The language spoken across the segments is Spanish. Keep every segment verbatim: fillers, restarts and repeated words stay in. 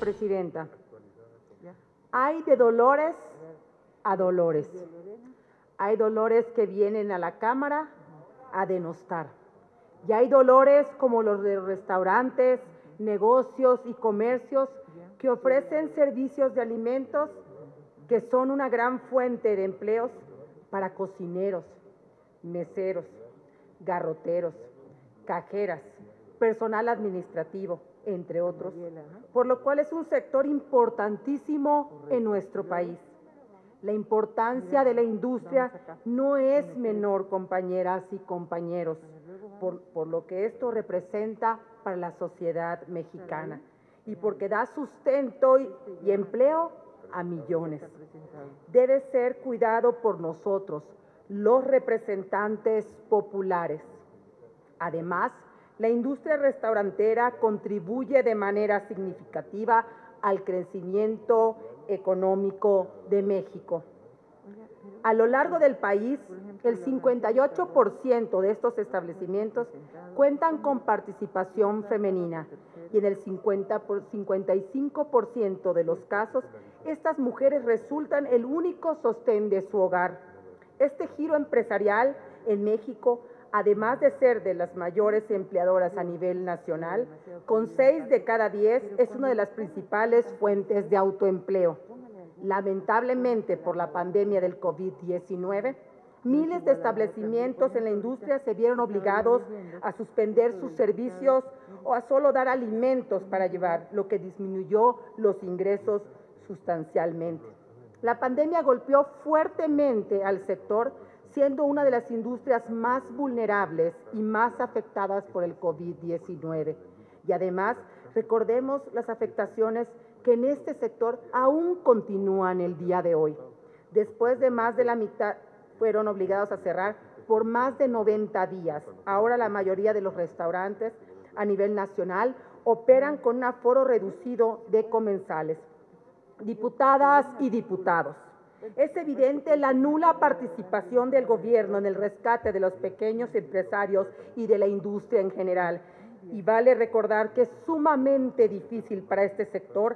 presidenta. Hay de dolores a dolores. Hay dolores que vienen a la Cámara a denostar. Y hay dolores como los de restaurantes, negocios y comercios que ofrecen servicios de alimentos que son una gran fuente de empleos para cocineros, meseros, garroteros, cajeras, personal administrativo, entre otros, por lo cual es un sector importantísimo en nuestro país. La importancia de la industria no es menor, compañeras y compañeros, por, por lo que esto representa para la sociedad mexicana y porque da sustento y, y empleo a millones. Debe ser cuidado por nosotros, los representantes populares. Además, la industria restaurantera contribuye de manera significativa al crecimiento económico de México. A lo largo del país, el cincuenta y ocho por ciento de estos establecimientos cuentan con participación femenina y en el cincuenta por, cincuenta y cinco por ciento de los casos, estas mujeres resultan el único sostén de su hogar. Este giro empresarial en México, además de ser de las mayores empleadoras a nivel nacional, con seis de cada diez es una de las principales fuentes de autoempleo. Lamentablemente, por la pandemia del COVID diecinueve, miles de establecimientos en la industria se vieron obligados a suspender sus servicios o a solo dar alimentos para llevar, lo que disminuyó los ingresos sustancialmente. La pandemia golpeó fuertemente al sector, siendo una de las industrias más vulnerables y más afectadas por el COVID diecinueve. Y además, recordemos las afectaciones que en este sector aún continúan el día de hoy. Después de más de la mitad fueron obligados a cerrar por más de noventa días. Ahora la mayoría de los restaurantes a nivel nacional operan con un aforo reducido de comensales. Diputadas y diputados, es evidente la nula participación del gobierno en el rescate de los pequeños empresarios y de la industria en general. Y vale recordar que es sumamente difícil para este sector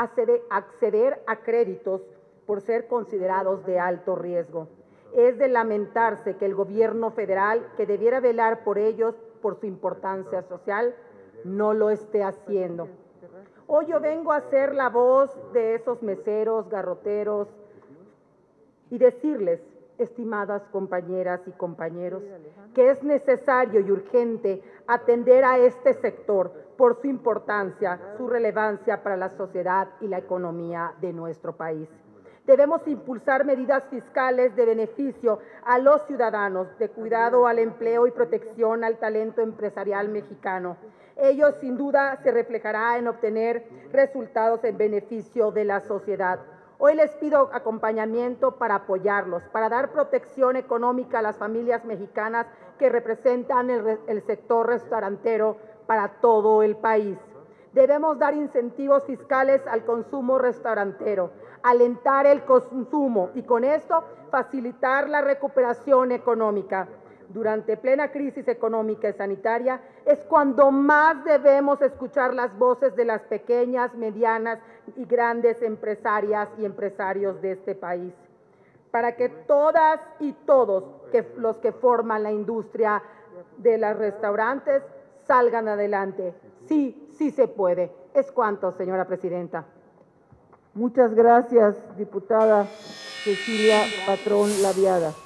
acceder a créditos por ser considerados de alto riesgo. Es de lamentarse que el gobierno federal, que debiera velar por ellos por su importancia social, no lo esté haciendo. Hoy yo vengo a ser la voz de esos meseros, garroteros, y decirles, estimadas compañeras y compañeros, que es necesario y urgente atender a este sector por su importancia, su relevancia para la sociedad y la economía de nuestro país. Debemos impulsar medidas fiscales de beneficio a los ciudadanos, de cuidado al empleo y protección al talento empresarial mexicano. Ello sin duda se reflejará en obtener resultados en beneficio de la sociedad. Hoy les pido acompañamiento para apoyarlos, para dar protección económica a las familias mexicanas que representan el, el sector restaurantero para todo el país. Debemos dar incentivos fiscales al consumo restaurantero, alentar el consumo y con esto facilitar la recuperación económica. Durante plena crisis económica y sanitaria es cuando más debemos escuchar las voces de las pequeñas, medianas y grandes empresarias y empresarios de este país, para que todas y todos que, los que forman la industria de los restaurantes salgan adelante. Sí, sí se puede. Es cuanto, señora presidenta. Muchas gracias, diputada Cecilia Patrón Laviada.